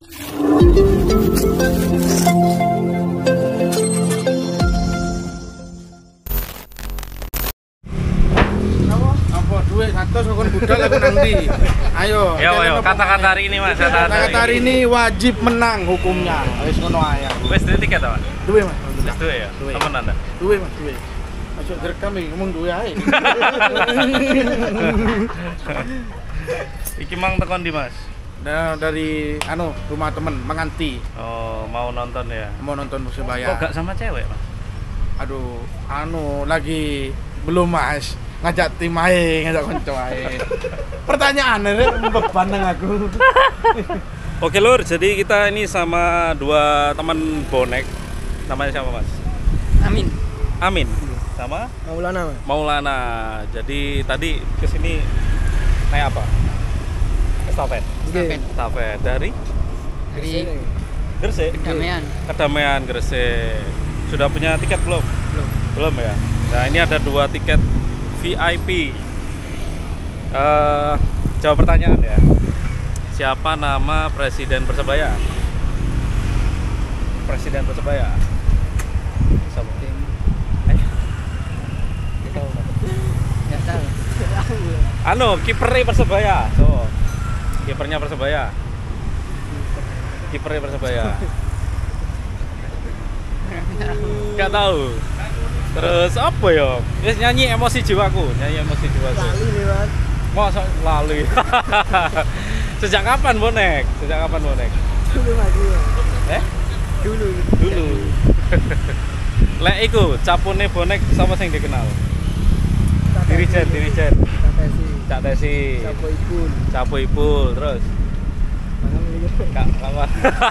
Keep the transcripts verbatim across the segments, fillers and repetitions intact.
Apa duit satu sokon budal aku nang ndi? Ayo. Yo yo kata-kata hari ini Mas. Kata-kata hari ini wajib menang hukumnya. Wis ngono ae. Wis duwe tiket ta, Pak? Duwe Mas. Wis duwe ya. Temen Anda. Duwe Mas, duwe. Aja direkam iki ngomong duwe ae. Iki mang tekon di Mas. Nah, dari anu rumah temen menganti. Oh, mau nonton ya. Mau nonton Persebaya. Kok gak sama cewek, Mas? Aduh, anu lagi belum Mas. Ngajak tim ae, ngajak konco ae. Pertanyaan rek beban nang aku. Oke Lur, jadi kita ini sama dua teman bonek. Namanya siapa Mas? Amin. Amin. Sama? Maulana, Mas. Maulana. Jadi tadi kesini naik apa? Estafet. Estafet. Estafet dari Dari Gresik. Kedamaian. Kedamaian Gresik. Sudah punya tiket belum? Belum. Belum ya. Nah ini ada dua tiket V I P. Uh, jawab pertanyaan ya. Siapa nama Presiden Persebaya? Presiden Persebaya. Siapa? Eh? Enggak tahu. Anu, kipernya Persebaya. So, kipernya Persebaya. Kipernya Persebaya. Gak tahu. Terus apa ya? Wis nyanyi emosi jiwaku, nyanyi emosi jiwaku. Lali nih, Mas. Masa lali. Sejak kapan bonek? Sejak kapan bonek? Dulu Mas. Dulu. Eh? Dulu. Dulu. Lek iku capune bonek sapa sing dikenal? Dirijen, Dirijen. Tesi. Cak Tesi. Sapo Ipul. Capo Ipul terus. Mangan iki. Kak apa?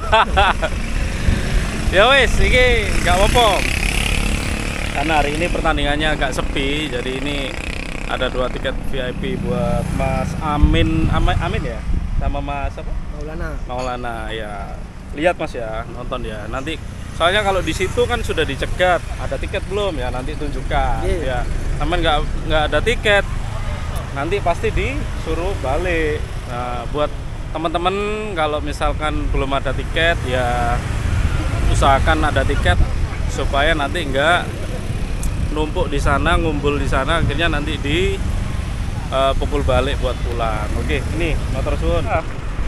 Ya wis, iki enggak apa-apa. Karena hari ini pertandingannya agak sepi, jadi ini ada dua tiket V I P buat Mas Amin, Amin, Amin ya, sama Mas apa? Maulana. Maulana ya. Lihat Mas ya, nonton ya. Nanti soalnya kalau di situ kan sudah dicegat, ada tiket belum ya? Nanti tunjukkan. Yeah. Ya, teman nggak nggak ada tiket, nanti pasti disuruh balik. Nah, buat teman-teman kalau misalkan belum ada tiket ya usahakan ada tiket supaya nanti nggak numpuk di sana, ngumpul di sana, akhirnya nanti di uh, pukul balik buat pulang. Oke, ini motor suwun. Ah.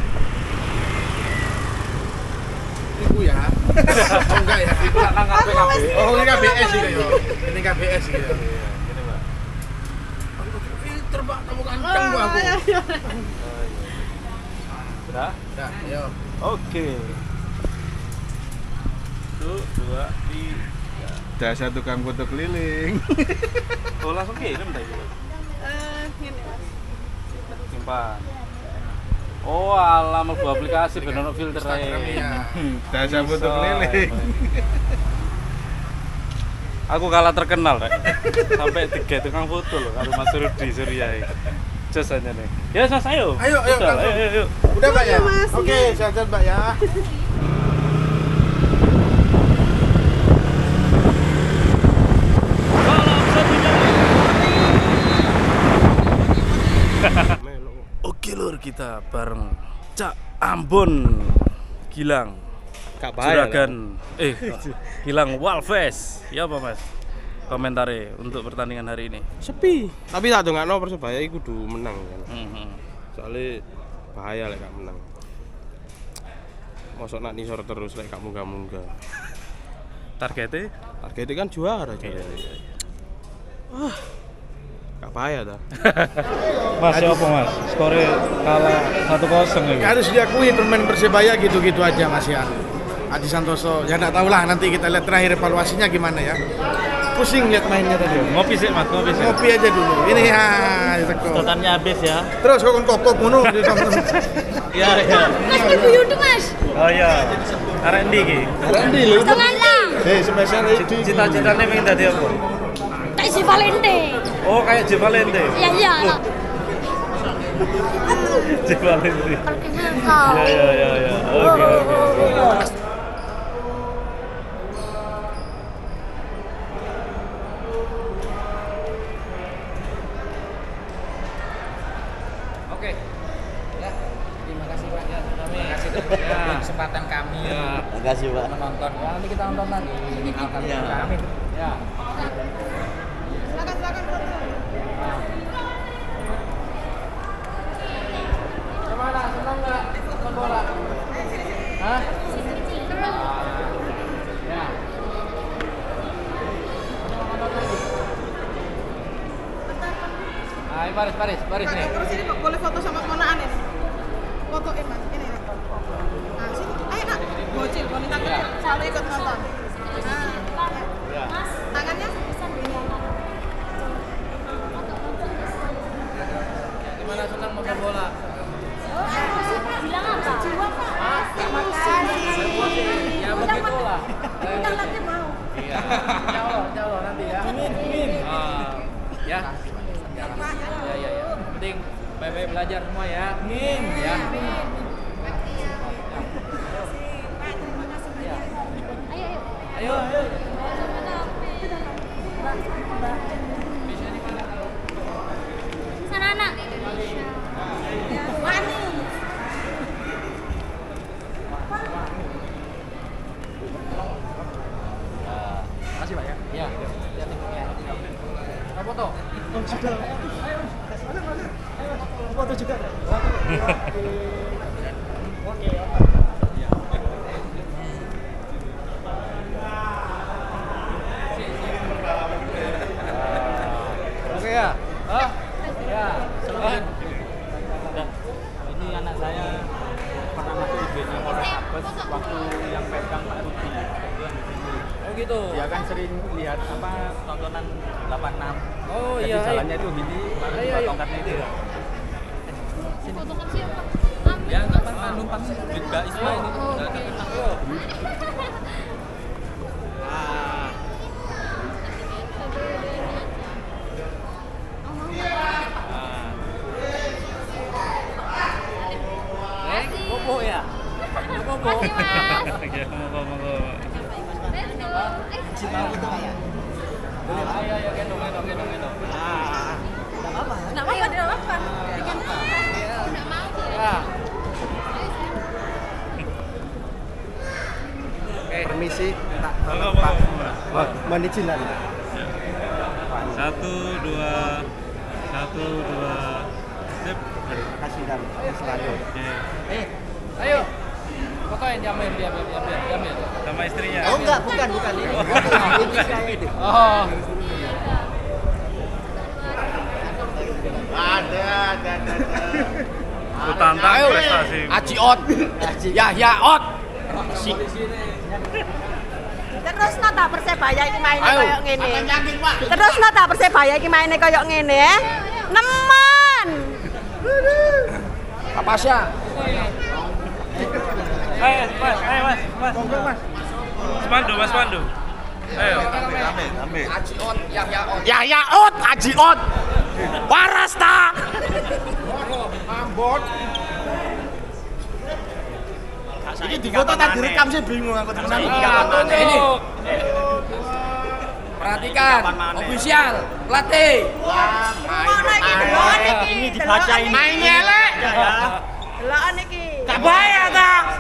Iku ya. Oh enggak ya. Iku nang K B K B. Oh, ini K B S iki ya. Ini K B S iki ya. Gini, Pak. Filter Pak, kamu kanteng gua aku. Sudah? Udah, ayo. Oke. Satu, dua, tiga. Dasar tukang foto keliling. Oh, langsung kirim tadi. Eh, gini Mas. Simpan. Oh, alah mlebu aplikasi ben ono filter ae. Dasar foto keliling. Aku kalah terkenal, Rek. Sampai tiga tukang foto loh karo Mas Rudi Surya iki. Jos aja nih. Ya, Mas, ayo. Ayo, ayo, Udah, langsung. ayo, ayo, ayo. Udah Pak ya? Mas, Oke, sehat-sehat Pak ya. Oke Lur, kita bareng Cak Ambon Gilang Juragan eh Gilang Walves. Ya apa Mas? Komentare untuk pertandingan hari ini. Sepi. Tapi tak dongakno Persebaya iku kudu menang kan. Mm-hmm. Soalnya bahaya lek gak menang. Mosok nak nisor terus lek gak munggah-munggah. Targetnya? Targetnya kan juara aja. Iya, iya. Wah. Gak bahaya dah. Mas, apa Mas? Skore kalah satu kosong ini. Harus diakui permain Persebaya gitu-gitu aja Mas ya. Adi Santoso, ya enggak tahu lah, nanti kita lihat terakhir evaluasinya gimana ya. Pusing lihat mainnya tadi. Ngopi sih Mas, ngopi sih. Ngopi aja dulu. Ini ya, ditekuk. Sedotannya habis ya. Terus kok kokok ngono di Iya, iya. Mas buyut tuh Mas. Oh iya. Arek ndi iki? Rendi lho. Setengah enam. Eh, spesial itu. Cita-citane pengen dadi apa? Kayak si Valente. Oh, kayak J Valente. Iya iya. J Valente. Kau. Ya ya ya ya. Oke oke. Oke. Ya, terima kasih Pak. Ya, terima kasih. Ya. Kesempatan kami Makasih, Pak. menonton. Wah, nanti kita nonton lagi. Alhamdulillah. Amin. Ya. Silakan silakan foto. Gimana? Senang nggak nonton bola? Hah? Ya. Nonton lagi. Ayo baris baris baris nih. Terus ini Pak, boleh foto sama keponaan ini. Fotoin Mas, ini ya. Nah, sini. Ayo nak, bocil, wanita kecil selalu ikut nonton. Nah, Ya. tangannya Gimana senang nonton bola? bilang apa? Jiwa Pak. Ya begitulah. Undang lagi mau. Iya. Insya Allah, insya Allah nanti ya. Amin, amin. Ya. Ya, ya, ya. Penting baik-baik belajar semua ya. Amin. Ya. Ayo, ayo. Sana anak. Wani. Makasih Pak ya. Iya. Lihat ya. Mau foto? Foto juga. Oke ya. Oh. Ya. Selamat. Ini anak saya pernah masuk I B-nya Polrestabes waktu yang pegang Pak Rudi. Oh gitu. Dia kan sering lihat apa tontonan delapan puluh enam. Oh iya. Jadi jalannya itu gini, baru tongkatnya itu. Fotokan siapa? Ya nggak apa-apa, numpang Mbak Isma ini udah terkenal kok. Ah. Eh, bobo ya? Bobo. Monggo monggo. Ayo ayo gendong gendong gendong gendong. Ah. Enggak apa-apa, tidak apa-apa. Dengan enggak mau. Ya. Permisi, tak Monggo monggo. mohon izin lah. Satu dua satu dua. Sip. Terima kasih dan selalu. Oke. Eh, ayo. Fotoin diambil dia dia dia diambil. Sama istrinya. Oh enggak, bukan bukan ini. Ini saya ini. Oh. Ada, ada, ada. Ku tantang prestasi. Aci Ot. Ya ya Ot. Terus nata Persebaya iki maine Ayo. koyo ngene. Akan yakin, Pak. Terus nata Persebaya iki maine koyo ngene ya. Nemen. Apa sih? Ayo mas, ayo mas, mas. Mas Pandu, mas Pandu. Ayo. Aci Ot, ya ya Ot. Ya ya Ot, Aji Ot. Waras ta. Ambon. Ini di foto tak direkam sih bingung aku tenan. Ini. Perhatikan, official, pelatih. Ngono iki delok iki. Ini dibaca ini. Main elek. Delok iki. Gak bahaya ta.